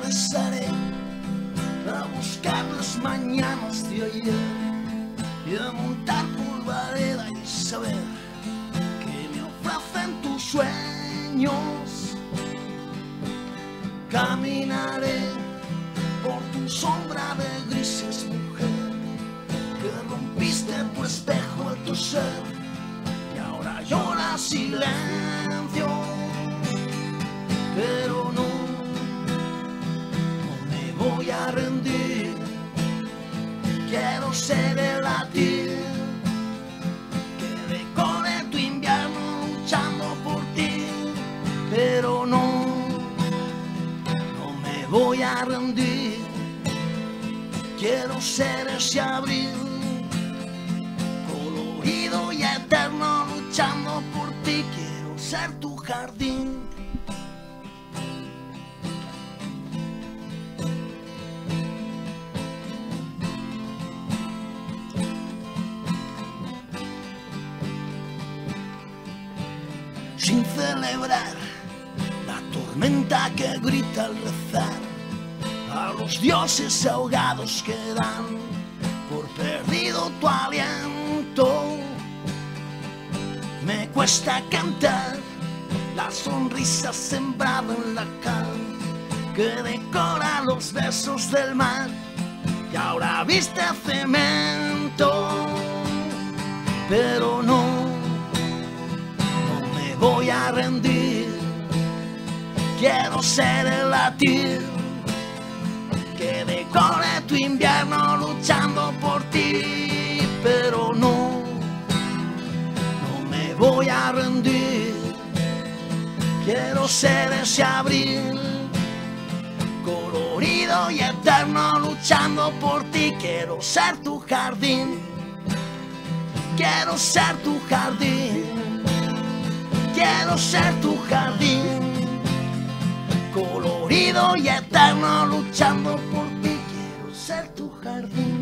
regresaré a buscar las mañanas de ayer y a montar polvareda y saber que me ofrecen tus sueños. Caminaré por tu sombra de grises, mujer, que rompiste tu espejo al toser y ahora llora silencio. Pero no me voy a rendir, quiero ser el latir que recorre tu invierno luchando por ti. Pero no me voy a rendir, quiero ser ese abril colorido y eterno luchando por ti. Quiero ser tu jardín. Sin celebrar la tormenta que grita al rezar, a los dioses ahogados que dan por perdido tu aliento. Me cuesta cantar la sonrisa sembrada en la cal que decora los besos del mar y ahora viste cemento. Pero no me voy a rendir, quiero ser el latir que decore tu invierno luchando por ti. Pero no me voy a rendir, quiero ser ese abril colorido y eterno luchando por ti. Quiero ser tu jardín, quiero ser tu jardín, quiero ser tu jardín colorido y eterno luchando por ti. Quiero ser tu jardín.